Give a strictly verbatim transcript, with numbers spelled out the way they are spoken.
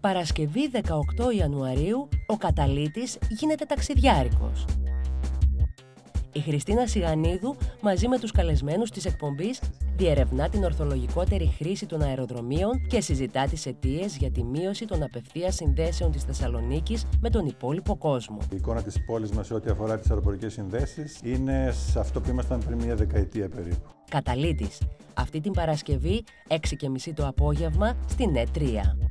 Παρασκευή δεκαοκτώ Ιανουαρίου, ο καταλύτης γίνεται ταξιδιάρικος. Η Χριστίνα Σιγανίδου, μαζί με τους καλεσμένους της εκπομπής, διερευνά την ορθολογικότερη χρήση των αεροδρομίων και συζητά τις αιτίες για τη μείωση των απευθείας συνδέσεων της Θεσσαλονίκης με τον υπόλοιπο κόσμο. Η εικόνα της πόλης μας σε ό,τι αφορά τις αεροπορικές συνδέσεις είναι σε αυτό που ήμασταν πριν μια δεκαετία περίπου. Καταλύτης, αυτή την Παρασκευή, έξι και μισή το απόγευμα, στην Ε τρία.